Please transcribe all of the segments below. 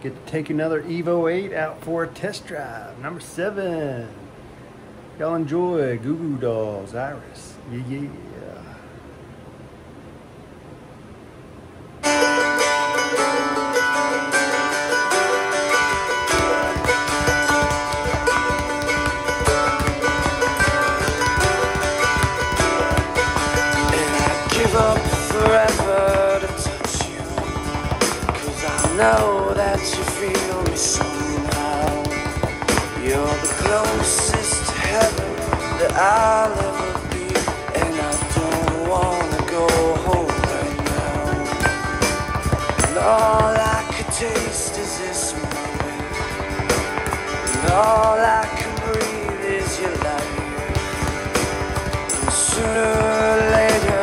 Get to take another Evo 8 out for a test drive. Number 7. Y'all enjoy GooGoo Dolls, Iris. Yeah. Up forever to touch you, 'cause I know that you feel me somehow. You're the closest to heaven that I'll ever be, and I don't wanna go home right now. And all I could taste is this moment, and all I can breathe is your light. And sooner or later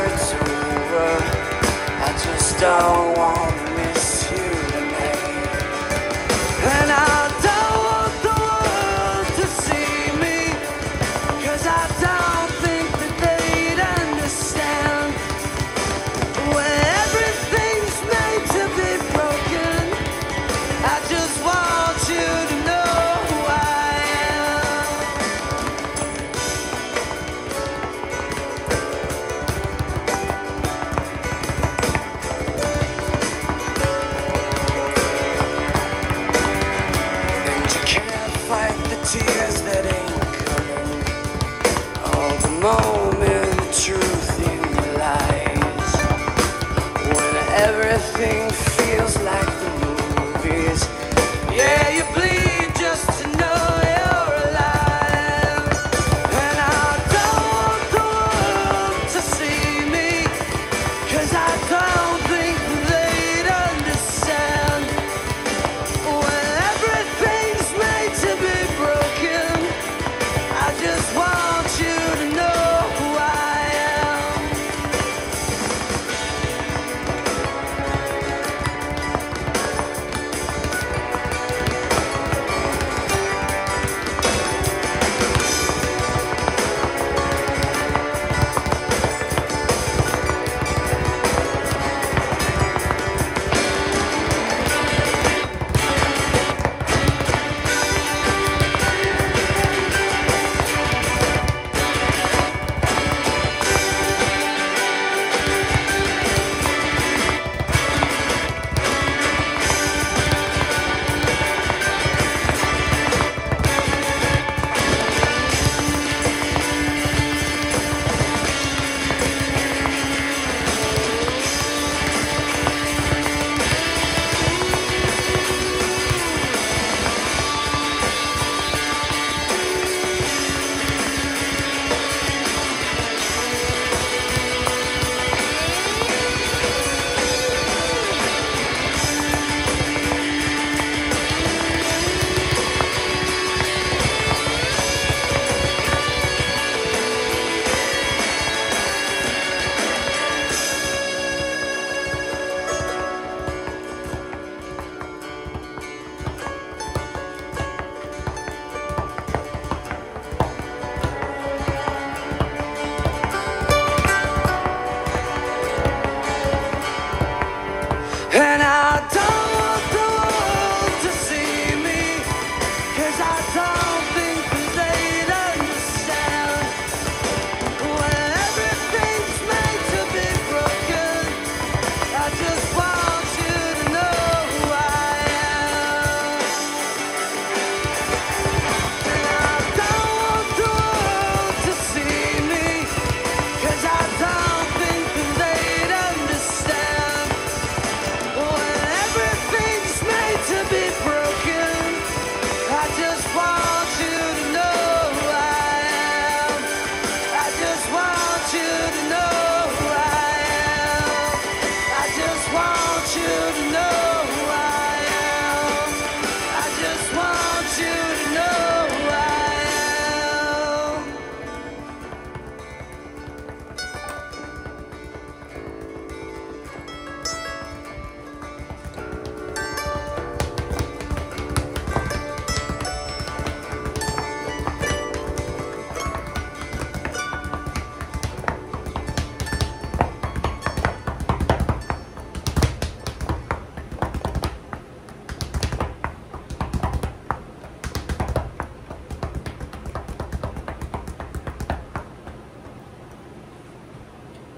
don't want to miss you tonight. And I don't want the world to see me, 'cause I don't think that they'd understand. When everything's made to be broken, I just want you to know who I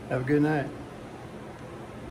Have a good night.